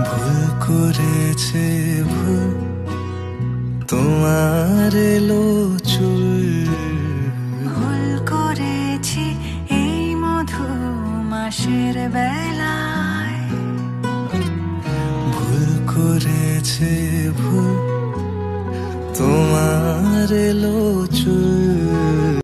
ভুল করেছে ভুল তোমার এলো চুল। ভুল করেছি এই মধু মাসের বেলায়। ভুল করেছে ভুল তোমার এলো চুল।